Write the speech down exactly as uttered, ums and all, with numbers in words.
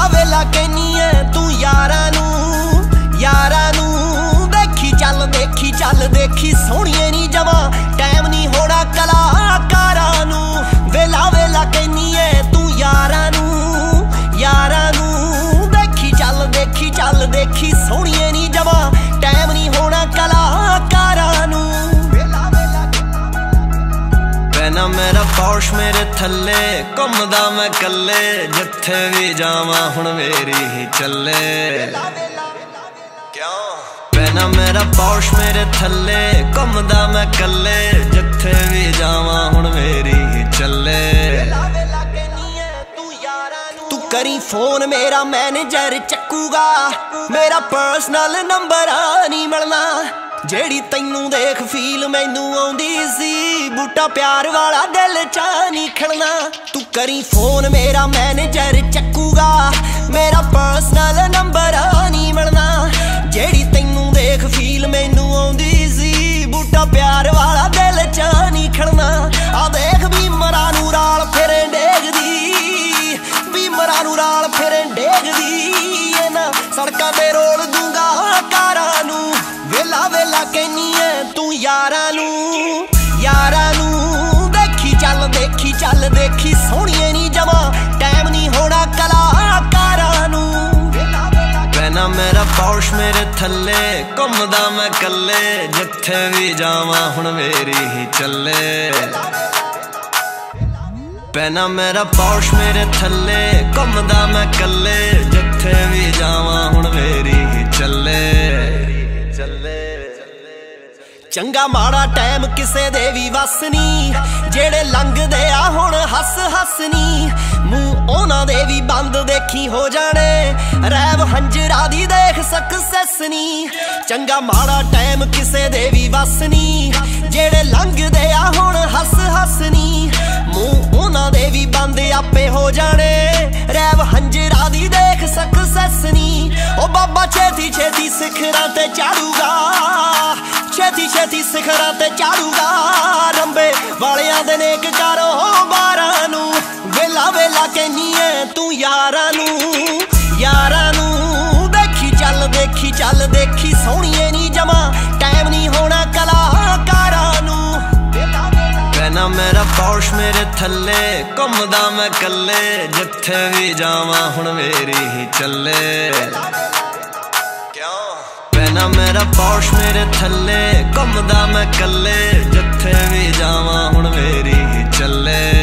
वेला वेला कहनी है तू यारां नू यारां नू देखी चल देखी चल देखी सोहणिए नी जवां टाइम नहीं होना कलाकारां नू वेला वेला कहनी है तू यारां नू यारां नू देखी चल देखी चल देखी सोहणिए नी जवां टाइम नहीं होना कलाकारां नू ना मेरा पौश मेरे थल्ले घुमदा मैं कल्ले जिथे भी जावां हुण मेरी ही चले क्यों पैना मेरा पौश मेरे थल्ले घुमदा मैं कल्ले जिथे भी जावां हुण मेरी ही चले तू करी फोन मेरा मैनेजर चक्कूगा मेरा पर्सनल नंबर नहीं मिलना जेड़ी तैनू देख फील मैनू आउंदी सी बूटा प्यार वाला दिल चा नहीं खड़ना तू करी फोन मेरा मैनेजर चक्कूगा मेरा पर्सनल नंबर नहीं मिलना जेड़ी तैनू देख फील मैनू आउंदी सी बूटा प्यार वाला दिल चा नहीं खड़ना आ देख भी मरा नू राल फिर डेगदी भी मरा नू राल फिर डेगदी ना सड़कां ते रोल दूंगा कारां नू वेला वेला कहनी है तू यारां नू यारां नू देखी चल देखी चल देखी सोहणिए नी जवां टाइम नहीं होना कलाकारां नू पैना मेरा पौश मेरे थल्ले घुमदा मैं कल्ले जिथे भी जावां हुण मेरी ही चले पैना मेरा पौश मेरे थल्ले घुमदा मैं कल्ले जिथे भी जावां हुण मेरी ही चले चंगा माड़ा टाइम किसे दे भी वस नी जेड़े लंघदे आ हुण हस हस नी मूंह उन्हां दे भी बंद देखी हो जाने रैव हंजरा दी देख सक्सेस नी चंगा माड़ा टाइम किसे दे भी वस नी जेड़े लंघदे आ हुण हस हस नी मूंह उन्हां दे भी बंद आपे हो जाने रैव हंजरा दी देख सक्सेस नी ओ बाबा छेती छेती सिखरां ते चाड़ूगा छेती छेती सिखरां ते चाड़ूगा रंबे वालियां दे नेक करो बारां नू वेला वेला कहनी है तू यारां नू यारां नू देखी चल देखी चल देखी सोहणिए नी जवां टाइम नहीं होना कलाकारां नू पैना मेरा पौश मेरे थल्ले घुमदा मैं कल्ले जिथे भी जावां हुण मेरी ही चले पैना मेरा पौश मेरे थल्ले घुमदा मैं कल्ले जिथे भी जावां हुण मेरी ही चले।